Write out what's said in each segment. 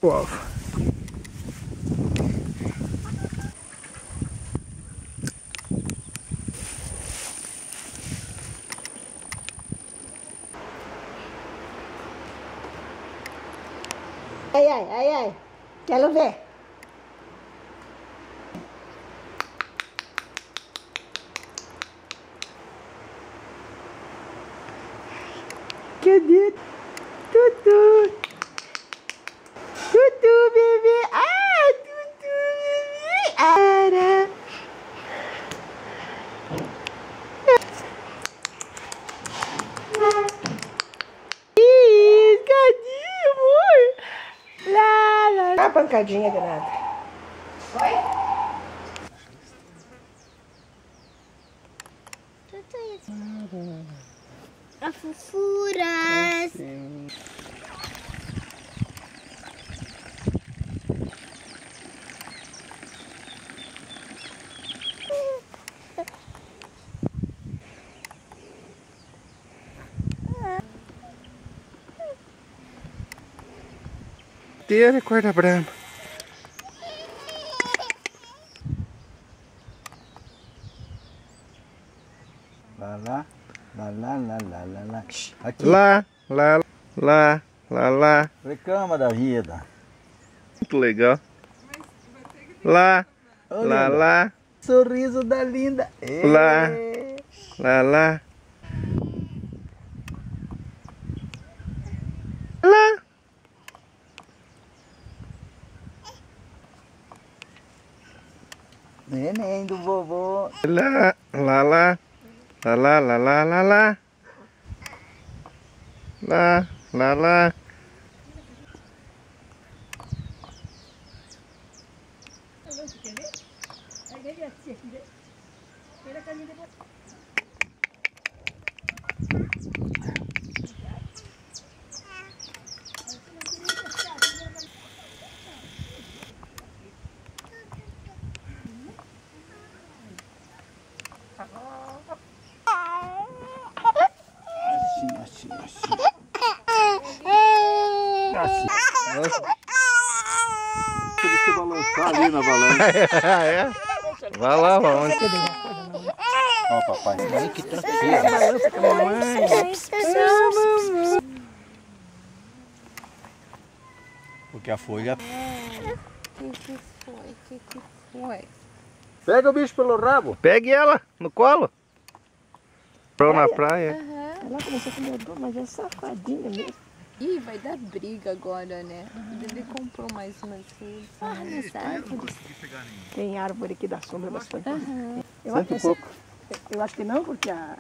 o ovo. Ai, ai, ai, ai. Quero ver. Cadê? Tutu! Tutu, bebê! Ah, Tutu, bebê! Ara! Ih, cadê, amor? Lá, lá. A pancadinha danada. Oi? A fofuras. Ter corda brama. Lá, lá, lá, lá, lá, lá, lá, lá. Aqui. Lá, lá, lá, lá, lá. Reclama da vida. Muito legal. Lá, Ô, lá, linda. lá, Sorriso da linda. Lá. lá, lá. Lá. Neném do vovô. Lá, lá, lá. Lá, lá, lá, lá, lá, lá. Lá, lá, lá. Assim, assim, assim. Assim. Deixa eu balançar ali na balança. É? Vai lá, onde? Ó, papai. Aí que tranquilo. Balança com a mamãe. Porque a folha... Que foi? Pega o bicho pelo rabo. Pegue ela no colo. Pra na praia. Ela começou a comer dor, mas é safadinha mesmo. Ih, vai dar briga agora, né? Ele comprou mais umas coisas. Ah, nas árvores. Tem árvore aqui da sombra bastante. Eu Cento e acho, pouco. eu acho que não, porque a...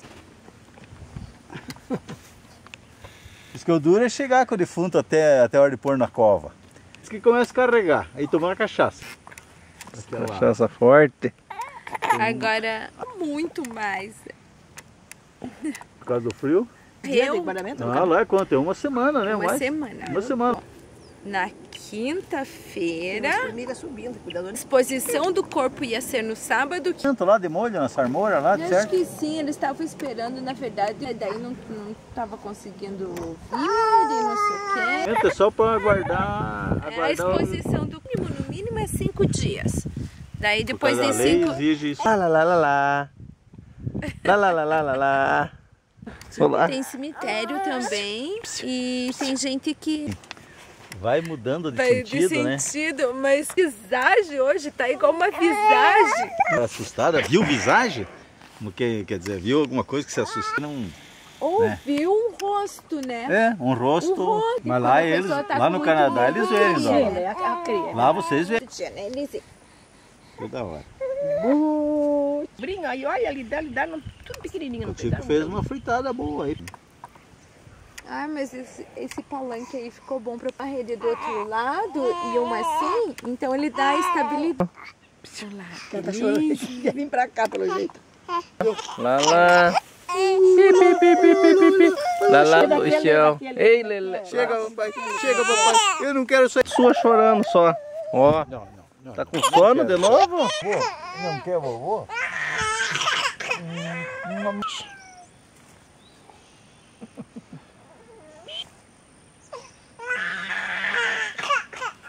Isso que o duro é chegar com o defunto até a hora de pôr na cova. Isso que começa a carregar, aí tomar cachaça. Cachaça forte. Agora, muito mais. Por causa do frio? Dia de Eu, guardamento? Ah, lá é quanto? É uma semana, né? uma mais? semana. Uma semana. Na Tem quinta-feira, umas formigas subindo, cuidado. a exposição do corpo ia ser no sábado. Tanto lá de molho, na sarmoura lá, Eu acho certo? que sim, eles estavam esperando, na verdade, daí não estava conseguindo vir e não sei o quê. É só para aguardar, A aguardar o... exposição do mínimo, no mínimo é 5 dias. Daí Por depois causa de da lei 5... exige isso. Lá, lá, lá, lá, lá. Lá, lá, lá, lá, lá, lá. Olá. Tem cemitério também e tem gente que Vai mudando de vai sentido, né? sentido, mas visagem hoje tá igual uma visagem. Tá assustada? Viu visagem? Como que, quer dizer, viu alguma coisa que se assusta? Não... Ou É. viu um rosto, né? É, um rosto. Um rosto. Mas Quando lá a eles, pessoa tá lá com no muito Canadá medo, eles veem, Sim, ó. é a cria. Lá vocês veem. Eles... Que da hora. Brinho, aí olha ali, dá tudo pequenininho. O não Tico pedaço. fez uma fritada boa aí. Ah, mas esse palanque aí ficou bom para a rede do outro lado e uma assim, então ele dá estabilidade. Ela tá chorando, quer vir pra cá pelo jeito. Lá, lá. Pi, pi, pi, pi, pi, pi, pi. Lá, lá, do céu. Ei, Lele. Chega, papai. Chega, papai. Eu não quero sair. Sua chorando só. Ó. Não. Tá com sono de novo? Não quer vovô?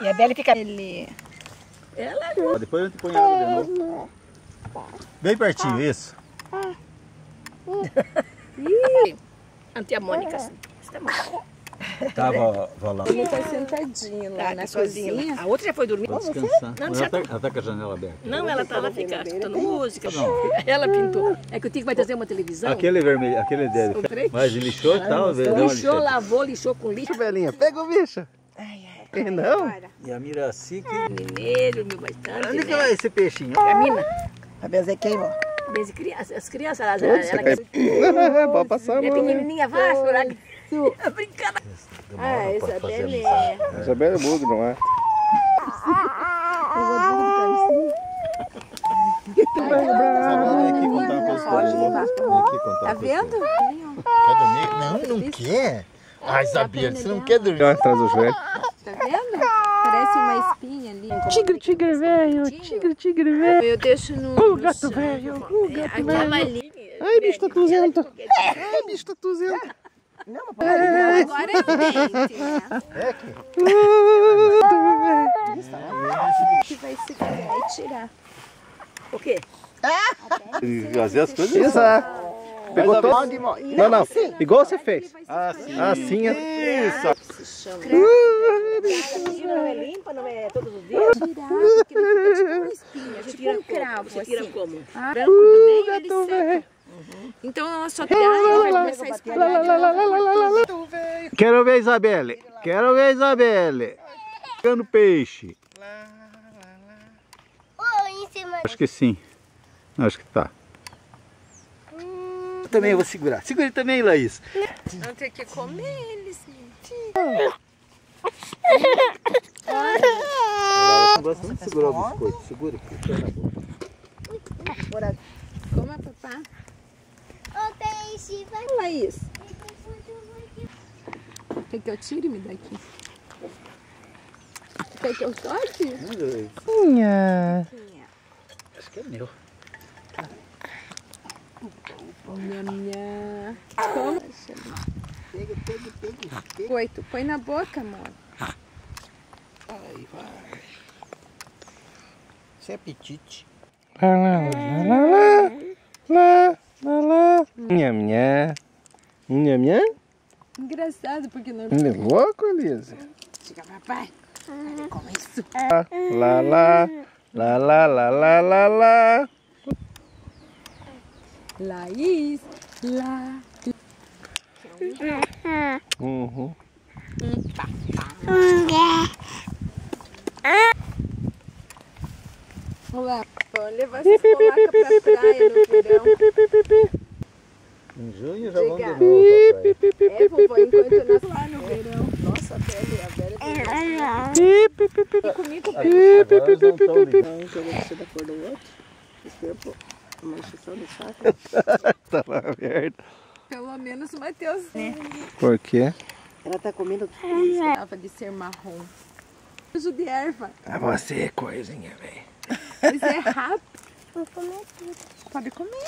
E a Bela fica... Ele... Ela... Depois a gente põe água de novo. Bem pertinho, isso. Antiamônica, assim. Tava lá. Ele tá sentadinho lá na cozinha. A outra já foi dormir. Pra descansar. Não, Mas já ela tá com a janela aberta. Não, ela tá lá escutando música. Ela pintou. É que o Tico vai trazer uma televisão. Aquele vermelho, aquele dele. Mas lixou e tal, Lixou, lavou, lixou com lixo. Belinha, pega o bicho. Não. E a Miraci que... Mineiro, meu bastante. Onde que né? vai esse peixinho? A mina. A Bezequinha, ó. As crianças, elas Pode passar a é mão. pequenininha, vai chorar. Brincando. Ah, Isabelle é... Isabela é mudo, não é? Tá vendo? Quer dormir? Não, não quer. Ah, Isabela, você não quer dormir. Atrás do joelho. Tá vendo? Parece uma espinha ali. Tigre velho, tigre velho. Eu deixo no Gato velho, aquela ali. Ai, bicho tá tuzento. Ai, bicho tá tuzento. Agora é dente, né? Que vai se vai tirar. O quê? Fazer as coisas? Isso, pegou todo. Não, igual você fez. Assim, Isso. Não é limpa, não é todos os dias. Tirar, porque ele fica tipo uma espinha, tipo um cravo, Você tira assim. como? Branco do meio, ele seca. Então ela só tirar e vai começar a espalhar. Quero ver a Isabelle. Quero ver a Isabelle. Pegando peixe. Em cima. Acho que sim. Acho que tá. Também eu vou segurar. Segura também, Laís. Não tem que comer eles. Gosta muito de segurar o biscoito. Segura aqui. Coma, papá. O peixe vai. Laís. Quer que eu tire? Me daqui. Quer que eu toque? Acho que é meu. Minha. Toma. Coito, põe na boca, amor. Aí vai. Isso é apetite. Nha. Engraçado, porque não... É louco, Elisa. Chega, papai. Com isso. Lá. Laís. Lá. Uhum. Vamos lá. Vou levar essas polacas pra praia no verão. Em junho já vamos de Diga. novo, papai. É, vovó, enquanto nós lá no verão. Nossa, a Bela tem comigo. Agora eles não estão ligados. Um jogou você da cor do outro. Esse tempo, uma injeção de saco. Tava aberto. Pelo menos o Matheus Por quê? Ela tá comendo tava de ser marrom. Uso de erva. Ah, você é coisinha, velho. Mas é rápido. Vou comer tudo. Pode comer.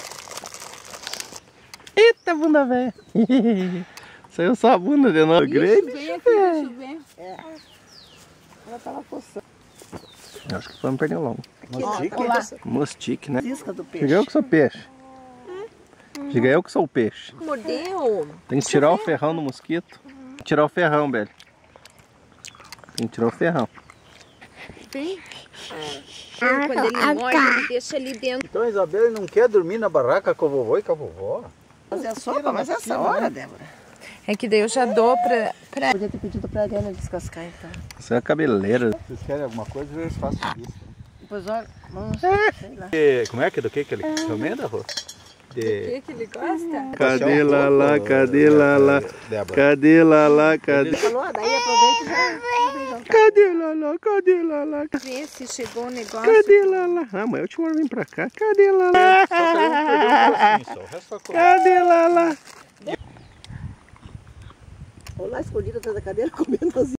Eita, bunda velha. Saiu só a bunda de novo. Grande. Vem aqui, deixa eu ver. Ela tava coçando. Acho que vamos perder o longo. Mostique, né? Cisca do peixe. Diga eu que sou peixe. Diga eu que sou o peixe. Mordeu. Tem que tirar o ferrão do mosquito. Tirar o ferrão, velho. Tem que tirar o ferrão. Vem. Quando ele morde, ele deixa ali dentro. Então a Isabela não quer dormir na barraca com o vovô e com a vovó? Fazer a sopa, mas essa hora, Débora. É que daí eu já dou pra... Podia ter pedido pra Ariana descascar, então. Você é cabeleira. Vocês querem alguma coisa, eu faço isso. Depois, olha, vamos, sei lá. Como é que do que ele recomenda, Rô? O que ele gosta? Cadê Lala? Cadê Lala? Débora. Cadê Lala? Cadê? Falou, daí aproveita e já. Cadê Lala? Cadê Lala? Ver se chegou o negócio. Cadê Lala? Ah, mas eu te mando vir pra cá. Cadê Lala? Só saiu um pedacinho só. O resto foi coisa. Cadê Lala? Vou lá escondida atrás da cadeira comendo as